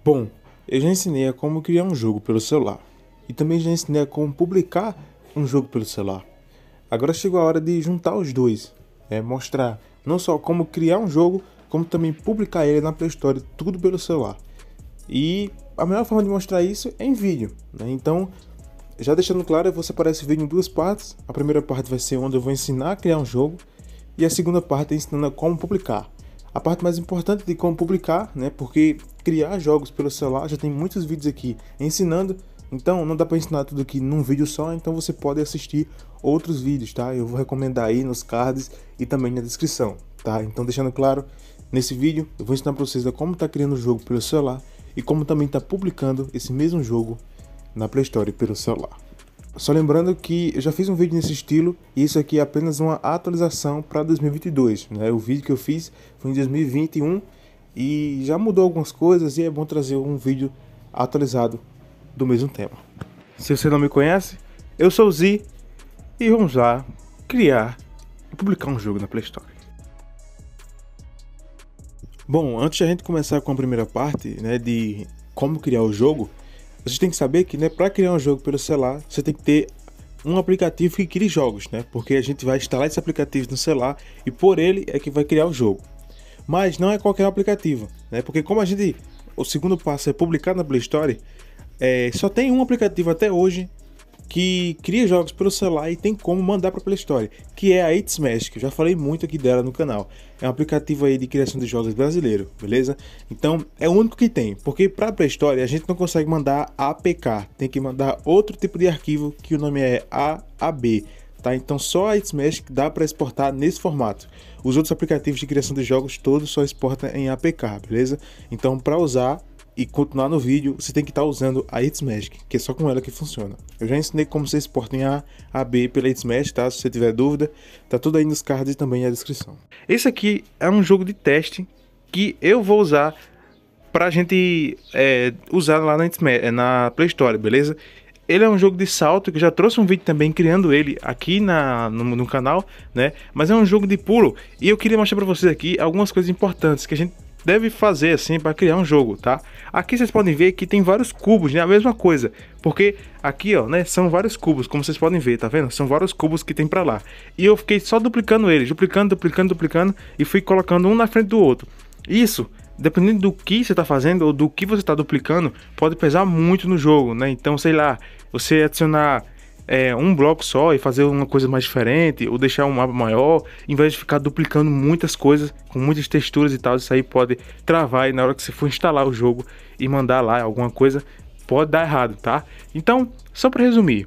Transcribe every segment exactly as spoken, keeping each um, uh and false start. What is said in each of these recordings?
Bom, eu já ensinei a como criar um jogo pelo celular e também já ensinei a como publicar um jogo pelo celular. Agora chegou a hora de juntar os dois, né? Mostrar não só como criar um jogo, como também publicar ele na Play Store, tudo pelo celular. E a melhor forma de mostrar isso é em vídeo, né? Então, já deixando claro, eu vou separar esse vídeo em duas partes. A primeira parte vai ser onde eu vou ensinar a criar um jogo e a segunda parte é ensinando a como publicar. A parte mais importante de como publicar, né? Porque criar jogos pelo celular já tem muitos vídeos aqui ensinando, então não dá para ensinar tudo aqui num vídeo só, então você pode assistir outros vídeos, tá? Eu vou recomendar aí nos cards e também na descrição, tá? Então deixando claro, nesse vídeo eu vou ensinar para vocês a como tá criando o jogo pelo celular e como também tá publicando esse mesmo jogo na Play Store pelo celular. Só lembrando que eu já fiz um vídeo nesse estilo e isso aqui é apenas uma atualização para dois mil e vinte e dois, né? O vídeo que eu fiz foi em dois mil e vinte e um e já mudou algumas coisas e é bom trazer um vídeo atualizado do mesmo tema. Se você não me conhece, eu sou o Zi e vamos lá criar e publicar um jogo na Play Store. Bom, antes de a gente começar com a primeira parte, né, de como criar o jogo, a gente tem que saber que, né, para criar um jogo pelo celular, você tem que ter um aplicativo que crie jogos, né? Porque a gente vai instalar esse aplicativo no celular e por ele é que vai criar o jogo. Mas não é qualquer aplicativo, né? Porque como a gente, o segundo passo é publicar na Play Store, é, só tem um aplicativo até hoje que cria jogos pelo celular e tem como mandar para a Play Store, que é a It'Smash, que eu já falei muito aqui dela no canal. É um aplicativo aí de criação de jogos brasileiro, beleza? Então é o único que tem, porque para a Play Store a gente não consegue mandar A P K, tem que mandar outro tipo de arquivo que o nome é A A B, tá? Então só a It'Smash que dá para exportar nesse formato. Os outros aplicativos de criação de jogos todos só exportam em A P K, beleza? Então para usar e continuar no vídeo, você tem que estar usando a It'Smash, que é só com ela que funciona. Eu já ensinei como você exporta em A, A, B pela It'Smash, tá? Se você tiver dúvida, tá tudo aí nos cards e também na descrição. Esse aqui é um jogo de teste que eu vou usar pra gente é, usar lá na, na Play Store, beleza? Ele é um jogo de salto, que eu já trouxe um vídeo também criando ele aqui na, no, no canal, né? Mas é um jogo de pulo e eu queria mostrar pra vocês aqui algumas coisas importantes que a gente deve fazer assim para criar um jogo, tá? Aqui vocês podem ver que tem vários cubos, né? A mesma coisa, porque aqui, ó, né, são vários cubos, como vocês podem ver, tá vendo? São vários cubos que tem para lá. E eu fiquei só duplicando eles, duplicando, duplicando, duplicando e fui colocando um na frente do outro. Isso, dependendo do que você tá fazendo ou do que você tá duplicando, pode pesar muito no jogo, né? Então, sei lá, você adicionar É, um bloco só e fazer uma coisa mais diferente, ou deixar um mapa maior, em vez de ficar duplicando muitas coisas com muitas texturas e tal, isso aí pode travar e na hora que você for instalar o jogo e mandar lá alguma coisa, pode dar errado, tá? Então, só para resumir,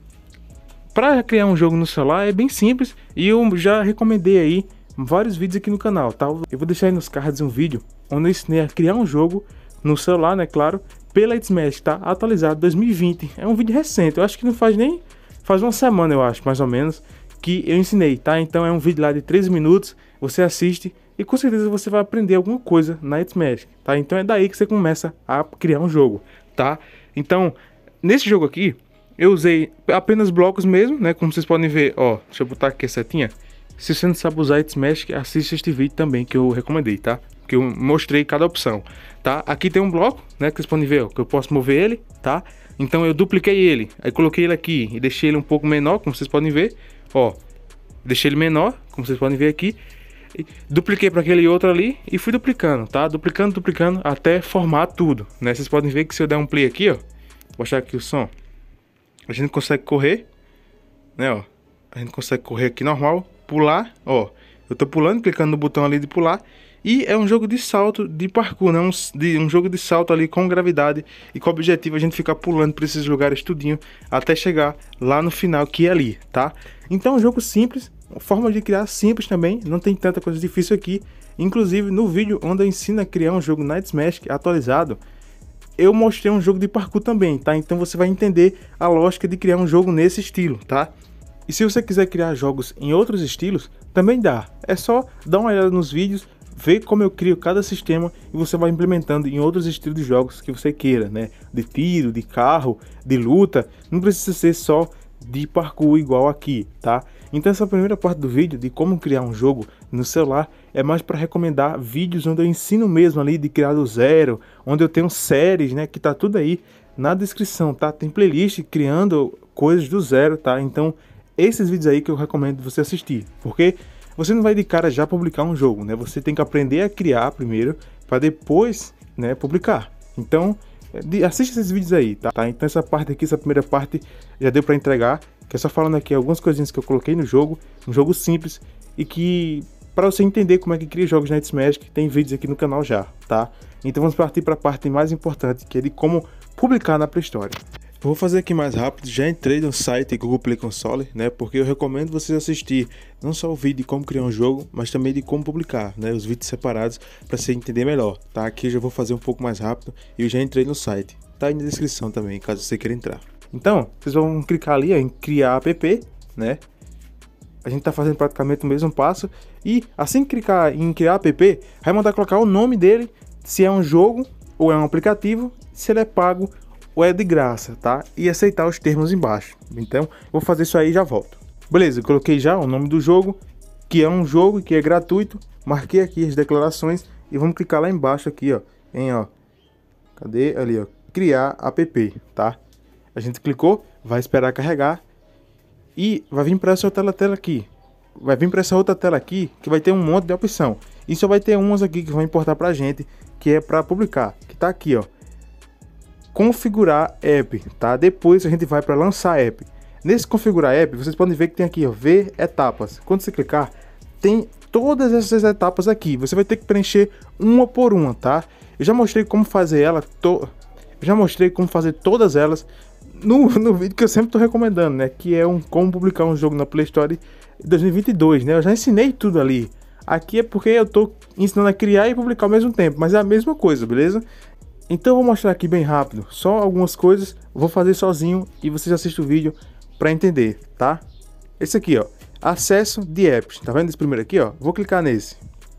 para criar um jogo no celular é bem simples e eu já recomendei aí vários vídeos aqui no canal, tá? Eu vou deixar aí nos cards um vídeo onde eu ensinei a criar um jogo no celular, né, claro, pela It'Smash, tá? Atualizado dois mil e vinte. É um vídeo recente, eu acho que não faz nem... faz uma semana, eu acho, mais ou menos, que eu ensinei, tá? Então é um vídeo lá de treze minutos, você assiste e com certeza você vai aprender alguma coisa na It'Smash, tá? Então é daí que você começa a criar um jogo, tá? Então, nesse jogo aqui, eu usei apenas blocos mesmo, né? Como vocês podem ver, ó, deixa eu botar aqui a setinha. Se você não sabe usar It'Smash, assiste este vídeo também que eu recomendei, tá? Que eu mostrei cada opção, tá? Aqui tem um bloco, né, que vocês podem ver, ó, que eu posso mover ele, tá? Então eu dupliquei ele, aí coloquei ele aqui e deixei ele um pouco menor, como vocês podem ver, ó. Deixei ele menor, como vocês podem ver aqui. Dupliquei para aquele outro ali e fui duplicando, tá? Duplicando, duplicando até formar tudo, né? Vocês podem ver que se eu der um play aqui, ó, vou mostrar aqui o som, a gente consegue correr, né, ó. A gente consegue correr aqui normal, pular, ó. Eu tô pulando, clicando no botão ali de pular. E é um jogo de salto, de parkour, né? um, de, um jogo de salto ali com gravidade e com o objetivo a gente ficar pulando por esses lugares tudinho até chegar lá no final, que é ali, tá? Então é um jogo simples, forma de criar simples também, não tem tanta coisa difícil aqui. Inclusive no vídeo onde eu ensino a criar um jogo na It'Smash atualizado, eu mostrei um jogo de parkour também, tá? Então você vai entender a lógica de criar um jogo nesse estilo, tá? E se você quiser criar jogos em outros estilos, também dá. É só dar uma olhada nos vídeos, ver como eu crio cada sistema e você vai implementando em outros estilos de jogos que você queira, né? De tiro, de carro, de luta, não precisa ser só de parkour igual aqui, tá? Então essa primeira parte do vídeo de como criar um jogo no celular é mais para recomendar vídeos onde eu ensino mesmo ali de criar do zero, onde eu tenho séries, né, que tá tudo aí na descrição, tá? Tem playlist criando coisas do zero, tá? Então, esses vídeos aí que eu recomendo você assistir, porque você não vai de cara já publicar um jogo, né? Você tem que aprender a criar primeiro, para depois, né, publicar. Então, assiste esses vídeos aí, tá? Então essa parte aqui, essa primeira parte já deu para entregar, que é só falando aqui algumas coisinhas que eu coloquei no jogo, um jogo simples e que para você entender como é que cria jogos na Netsmagic, tem vídeos aqui no canal já, tá? Então vamos partir para a parte mais importante, que é de como publicar na Play Store. Eu vou fazer aqui mais rápido, já entrei no site Google Play Console, né? Porque eu recomendo vocês assistir não só o vídeo de como criar um jogo, mas também de como publicar, né? Os vídeos separados para você entender melhor, tá? Aqui eu já vou fazer um pouco mais rápido e eu já entrei no site. Tá aí na descrição também, caso você queira entrar. Então, vocês vão clicar ali ó, em criar app, né? A gente tá fazendo praticamente o mesmo passo e assim que clicar em criar app, vai mandar colocar o nome dele, se é um jogo ou é um aplicativo, se ele é pago ou é de graça, tá? E aceitar os termos embaixo. Então, vou fazer isso aí e já volto. Beleza, eu coloquei já o nome do jogo, que é um jogo que é gratuito. Marquei aqui as declarações e vamos clicar lá embaixo aqui, ó, em ó, cadê ali, ó, criar app, tá? A gente clicou, vai esperar carregar e vai vir para essa outra tela aqui. Vai vir para essa outra tela aqui que vai ter um monte de opção. E só vai ter umas aqui que vão importar pra gente, que é para publicar, que tá aqui, ó. Configurar app, tá? Depois a gente vai para lançar app. Nesse configurar app, vocês podem ver que tem aqui, ó, ver etapas. Quando você clicar, tem todas essas etapas aqui. Você vai ter que preencher uma por uma, tá? Eu já mostrei como fazer ela, to... eu já mostrei como fazer todas elas no, no vídeo que eu sempre tô recomendando, né? Que é um como publicar um jogo na Play Store dois mil e vinte e dois, né? Eu já ensinei tudo ali. Aqui é porque eu tô ensinando a criar e publicar ao mesmo tempo, mas é a mesma coisa, beleza? Então eu vou mostrar aqui bem rápido, só algumas coisas, vou fazer sozinho e vocês assistem o vídeo para entender, tá? Esse aqui, ó, acesso de apps, tá vendo esse primeiro aqui, ó? Vou clicar nesse.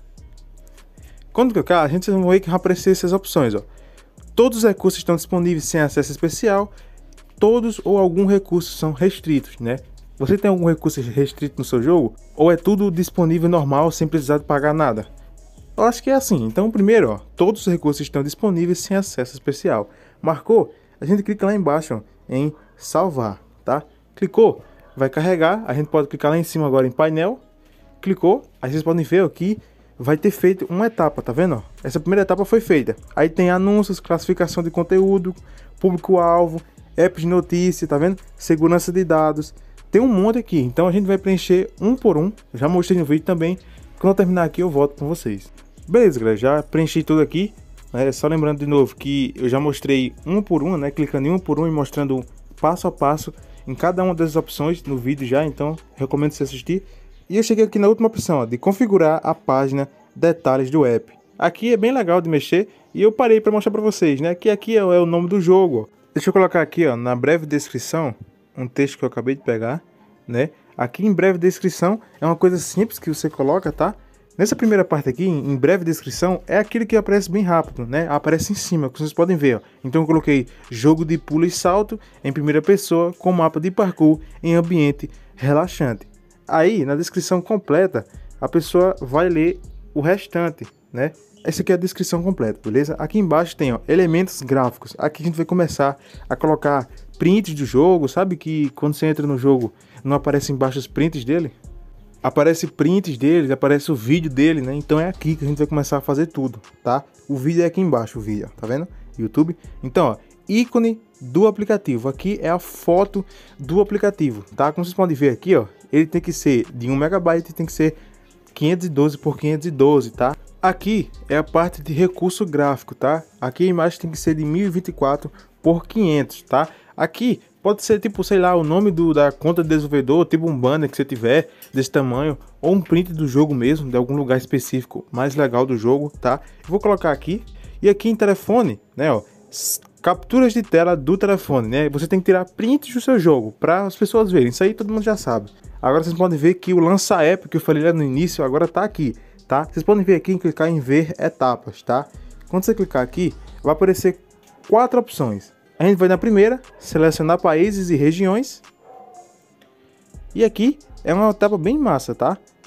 Quando clicar, a gente vai ver que vai aparecer essas opções, ó. Todos os recursos estão disponíveis sem acesso especial, todos ou algum recurso são restritos, né? Você tem algum recurso restrito no seu jogo? Ou é tudo disponível normal sem precisar de pagar nada? Eu acho que é assim. Então, primeiro, ó, todos os recursos estão disponíveis sem acesso especial. Marcou? A gente clica lá embaixo ó, em salvar, tá? Clicou, vai carregar. A gente pode clicar lá em cima agora em painel. Clicou, aí vocês podem ver aqui, vai ter feito uma etapa, tá vendo? Essa primeira etapa foi feita. Aí tem anúncios, classificação de conteúdo, público-alvo, apps de notícia, tá vendo? Segurança de dados. Tem um monte aqui, então a gente vai preencher um por um. Já mostrei no vídeo também. Quando eu terminar aqui eu volto com vocês. Beleza, galera, já preenchi tudo aqui, né? Só lembrando de novo que eu já mostrei um por um, né? Clicando em um por um e mostrando passo a passo em cada uma das opções no vídeo já, então recomendo você assistir. E eu cheguei aqui na última opção, ó, de configurar a página detalhes do app. Aqui é bem legal de mexer e eu parei para mostrar para vocês, né? Que aqui é o nome do jogo. Ó. Deixa eu colocar aqui, ó, na breve descrição, um texto que eu acabei de pegar, né? Aqui em breve descrição é uma coisa simples que você coloca, tá? Nessa primeira parte aqui, em breve descrição, é aquele que aparece bem rápido, né? Aparece em cima, que vocês podem ver, ó. Então eu coloquei jogo de pulo e salto em primeira pessoa com mapa de parkour em ambiente relaxante. Aí, na descrição completa, a pessoa vai ler o restante, né? Essa aqui é a descrição completa, beleza? Aqui embaixo tem, ó, elementos gráficos. Aqui a gente vai começar a colocar prints do jogo, sabe que quando você entra no jogo não aparece embaixo os prints dele? Aparece prints dele, aparece o vídeo dele, né? Então é aqui que a gente vai começar a fazer tudo, tá? O vídeo é aqui embaixo, o vídeo, tá vendo? YouTube. Então, ó, ícone do aplicativo. Aqui é a foto do aplicativo, tá? Como vocês podem ver aqui, ó, ele tem que ser de um megabyte, tem que ser quinhentos e doze por quinhentos e doze, tá? Aqui é a parte de recurso gráfico, tá? Aqui a imagem tem que ser de mil e vinte e quatro por quinhentos, tá? Aqui pode ser tipo, sei lá, o nome do, da conta do desenvolvedor, tipo um banner que você tiver desse tamanho, ou um print do jogo mesmo, de algum lugar específico mais legal do jogo, tá? Eu vou colocar aqui, e aqui em telefone, né, ó, capturas de tela do telefone, né? Você tem que tirar prints do seu jogo, para as pessoas verem, isso aí todo mundo já sabe. Agora vocês podem ver que o lança app que eu falei lá no início, agora tá aqui, tá? Vocês podem ver aqui em clicar em ver etapas, tá? Quando você clicar aqui, vai aparecer quatro opções. A gente vai na primeira, selecionar países e regiões. E aqui é uma etapa bem massa, tá?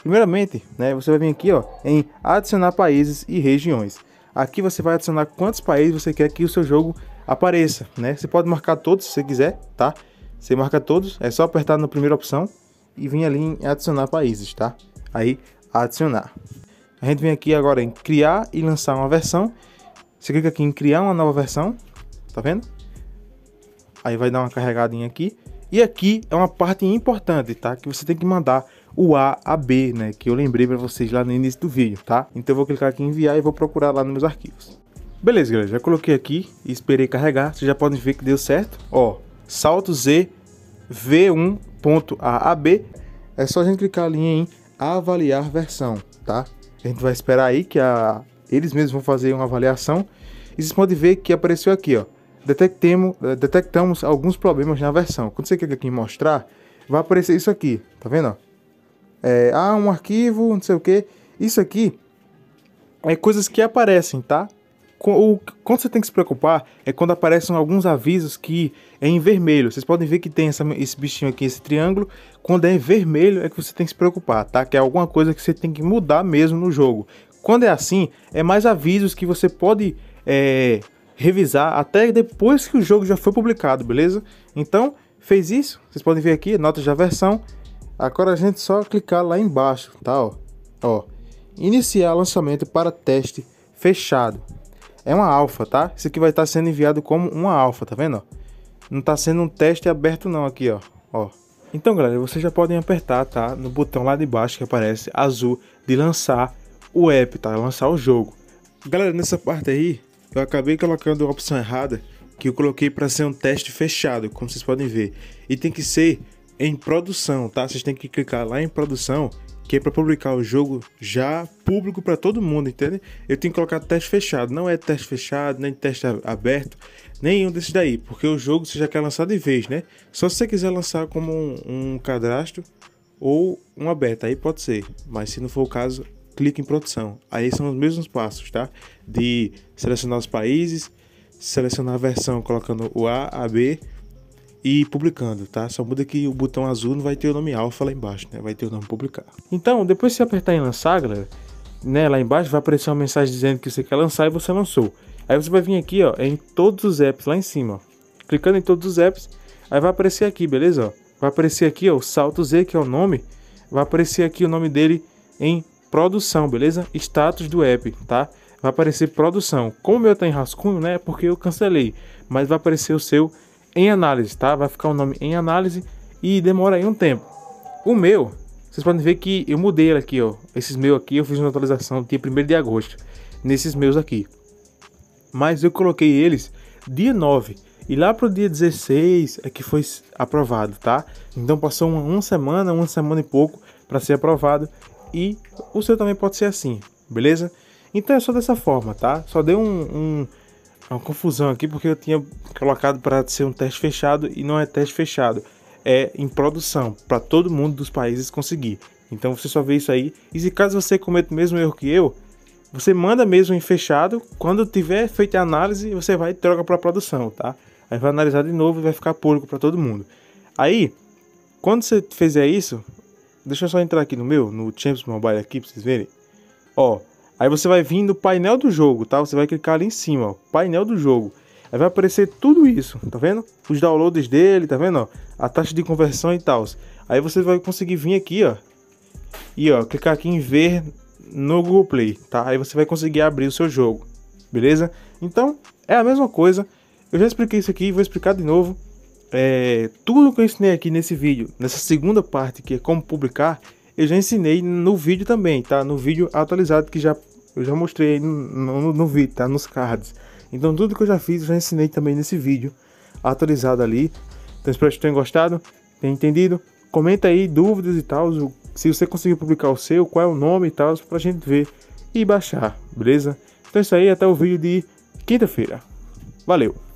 Primeiramente, né, você vai vir aqui, ó, em adicionar países e regiões. Aqui você vai adicionar quantos países você quer que o seu jogo apareça, né? Você pode marcar todos se você quiser, tá? Você marca todos, é só apertar na primeira opção e vir ali em adicionar países, tá? Aí, adicionar. A gente vem aqui agora em criar e lançar uma versão. Você clica aqui em criar uma nova versão, tá vendo? Aí vai dar uma carregadinha aqui. E aqui é uma parte importante, tá? Que você tem que mandar o A a B, né? Que eu lembrei para vocês lá no início do vídeo, tá? Então eu vou clicar aqui em enviar e vou procurar lá nos meus arquivos. Beleza, galera. Já coloquei aqui e esperei carregar. Vocês já podem ver que deu certo. Ó, salto Z V um ponto A a B. É só a gente clicar ali em avaliar versão, tá? A gente vai esperar aí que a... eles mesmos vão fazer uma avaliação. E vocês podem ver que apareceu aqui, ó. Detectemos, detectamos alguns problemas na versão. Quando você clica aqui em mostrar, vai aparecer isso aqui, tá vendo? Ó? É, ah, um arquivo, não sei o que. Isso aqui é coisas que aparecem, tá? O, quando você tem que se preocupar é quando aparecem alguns avisos que é em vermelho. Vocês podem ver que tem essa, esse bichinho aqui, esse triângulo. Quando é em vermelho é que você tem que se preocupar, tá? Que é alguma coisa que você tem que mudar mesmo no jogo. Quando é assim, é mais avisos que você pode é, revisar até depois que o jogo já foi publicado, beleza? Então, fez isso. Vocês podem ver aqui, notas da versão. Agora a gente só clicar lá embaixo, tá? Ó, ó, iniciar lançamento para teste fechado. É uma alfa, tá? Isso aqui vai estar sendo enviado como uma alfa, tá vendo? Ó? Não está sendo um teste aberto não aqui, ó. ó. Então, galera, vocês já podem apertar, tá? No botão lá de baixo que aparece azul de lançar o app, tá? Lançar o jogo. Galera, nessa parte aí, eu acabei colocando a opção errada, que eu coloquei para ser um teste fechado, como vocês podem ver. E tem que ser em produção, tá? Vocês têm que clicar lá em produção, que é para publicar o jogo já público para todo mundo, entende? Eu tenho que colocar teste fechado, não é teste fechado, nem teste aberto, nenhum desses daí, porque o jogo você já quer lançar de vez, né? Só se você quiser lançar como um, um cadastro ou uma beta, aí pode ser, mas se não for o caso, clique em produção. Aí são os mesmos passos, tá? De selecionar os países, selecionar a versão colocando o A, A, B e publicando, tá? Só muda que o botão azul não vai ter o nome alfa lá embaixo, né? Vai ter o nome publicar. Então, depois que você apertar em lançar, galera, né, lá embaixo vai aparecer uma mensagem dizendo que você quer lançar e você lançou. Aí você vai vir aqui, ó, em todos os apps lá em cima, ó. Clicando em todos os apps, aí vai aparecer aqui, beleza? Ó? Vai aparecer aqui, ó, o Salto Z, que é o nome. Vai aparecer aqui o nome dele em produção, beleza? Status do app, tá? Vai aparecer produção. Como o meu tá em rascunho, né? Porque eu cancelei. Mas vai aparecer o seu em análise, tá? Vai ficar o nome em análise e demora aí um tempo. O meu, vocês podem ver que eu mudei ele aqui, ó. Esses meus aqui eu fiz uma atualização dia primeiro de agosto. Nesses meus aqui. Mas eu coloquei eles dia nove. E lá pro dia dezesseis é que foi aprovado, tá? Então passou uma, uma semana, uma semana e pouco para ser aprovado. E o seu também pode ser assim, beleza? Então é só dessa forma, tá? Só deu um... um uma confusão aqui porque eu tinha colocado para ser um teste fechado e não é teste fechado, é em produção para todo mundo dos países conseguir. Então você só vê isso aí. E se caso você cometa o mesmo erro que eu, você manda mesmo em fechado. Quando tiver feito a análise, você vai e troca para produção, tá? Aí vai analisar de novo e vai ficar público para todo mundo. Aí, quando você fizer isso, deixa eu só entrar aqui no meu, no Champions Mobile aqui para vocês verem. Ó, aí você vai vir no painel do jogo, tá? Você vai clicar ali em cima, ó, painel do jogo. Aí vai aparecer tudo isso, tá vendo? Os downloads dele, tá vendo? Ó, a taxa de conversão e tal. Aí você vai conseguir vir aqui, ó. E ó, clicar aqui em ver no Google Play, tá? Aí você vai conseguir abrir o seu jogo, beleza? Então, é a mesma coisa. Eu já expliquei isso aqui, vou explicar de novo. É, tudo que eu ensinei aqui nesse vídeo, nessa segunda parte, que é como publicar, eu já ensinei no vídeo também, tá? No vídeo atualizado que já eu já mostrei no, no, no vídeo, tá? Nos cards. Então tudo que eu já fiz, eu já ensinei também nesse vídeo atualizado ali. Então espero que tenham gostado, tenham entendido. Comenta aí dúvidas e tal, se você conseguiu publicar o seu, qual é o nome e tal, pra gente ver e baixar, beleza? Então é isso aí, até o vídeo de quinta-feira. Valeu!